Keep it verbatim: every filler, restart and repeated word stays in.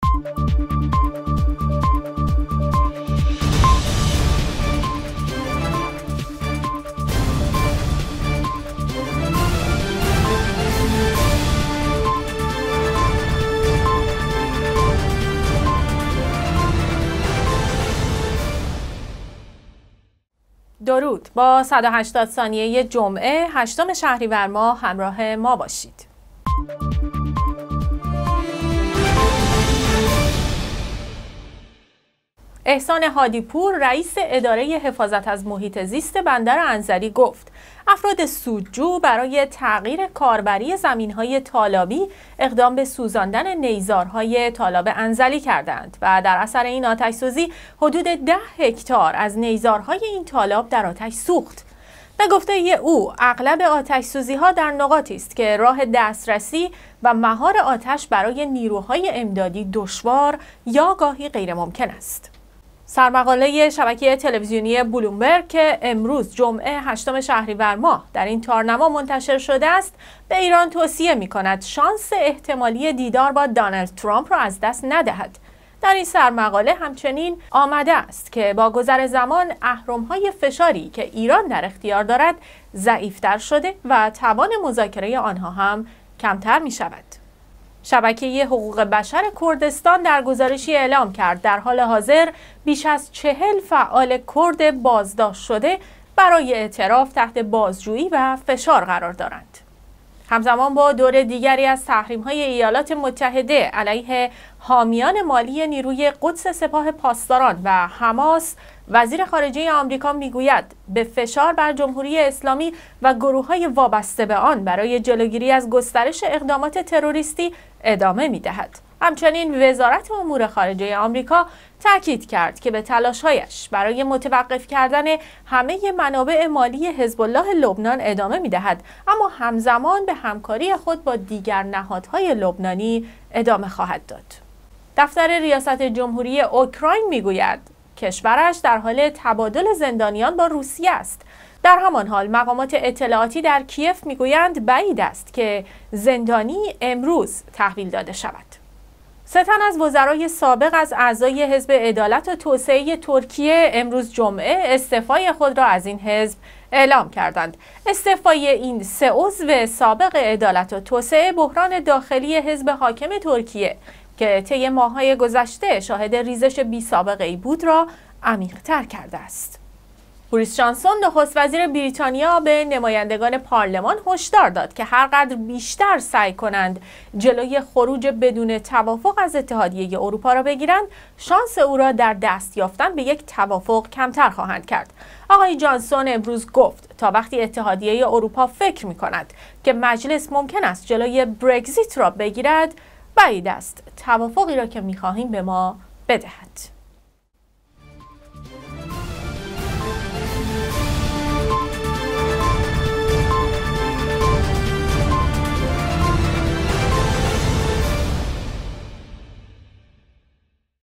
درود. با صد و هشتاد ثانیه جمعه هشتم شهریور ماه همراه ما باشید. احسان هادی‌پور رئیس اداره حفاظت از محیط زیست بندر انزلی گفت افراد سودجو برای تغییر کاربری زمین‌های تالابی اقدام به سوزاندن نیزارهای تالاب انزلی کردند و در اثر این آتش‌سوزی حدود ده هکتار از نیزارهای این تالاب در آتش سوخت. به گفته او اغلب آتش‌سوزی‌ها در نقاطی است که راه دسترسی و مهار آتش برای نیروهای امدادی دشوار یا گاهی غیرممکن است. سرمقاله شبکه تلویزیونی بلومبرگ که امروز جمعه هشتم شهریور ماه در این تارنما منتشر شده است به ایران توصیه می کند شانس احتمالی دیدار با دونالد ترامپ را از دست ندهد. در این سرمقاله همچنین آمده است که با گذر زمان اهرم‌های فشاری که ایران در اختیار دارد ضعیف‌تر شده و توان مذاکره آنها هم کمتر می شود. شبکه حقوق بشر کردستان در گزارشی اعلام کرد در حال حاضر بیش از چهل فعال کرد بازداشت شده برای اعتراف تحت بازجویی و فشار قرار دارند. همزمان با دور دیگری از تحریم‌های ایالات متحده علیه حامیان مالی نیروی قدس سپاه پاسداران و حماس، وزیر خارجه آمریکا میگوید به فشار بر جمهوری اسلامی و گروه‌های وابسته به آن برای جلوگیری از گسترش اقدامات تروریستی ادامه می‌دهد. همچنین وزارت امور خارجه آمریکا تاکید کرد که به تلاش‌هایش برای متوقف کردن همه منابع مالی حزب الله لبنان ادامه می‌دهد، اما همزمان به همکاری خود با دیگر نهادهای لبنانی ادامه خواهد داد. دفتر ریاست جمهوری اوکراین میگوید کشورش در حال تبادل زندانیان با روسیه است. در همان حال مقامات اطلاعاتی در کیف میگویند بعید است که زندانی امروز تحویل داده شود. سه تن از وزرای سابق از اعضای حزب عدالت و توسعه ترکیه امروز جمعه استعفای خود را از این حزب اعلام کردند. استعفای این سه عضو سابق عدالت و توسعه بحران داخلی حزب حاکم ترکیه که طی ماه‌های گذشته شاهد ریزش بی‌سابقه‌ای بود را عمیق‌تر کرده است. بوریس جانسون نخست وزیر بریتانیا به نمایندگان پارلمان هشدار داد که هر قدر بیشتر سعی کنند جلوی خروج بدون توافق از اتحادیه اروپا را بگیرند، شانس او را در دست یافتن به یک توافق کمتر خواهند کرد. آقای جانسون امروز گفت تا وقتی اتحادیه اروپا فکر می‌کند که مجلس ممکن است جلوی برگزیت را بگیرد، بعید است توافقی را که می‌خواهیم به ما بدهد.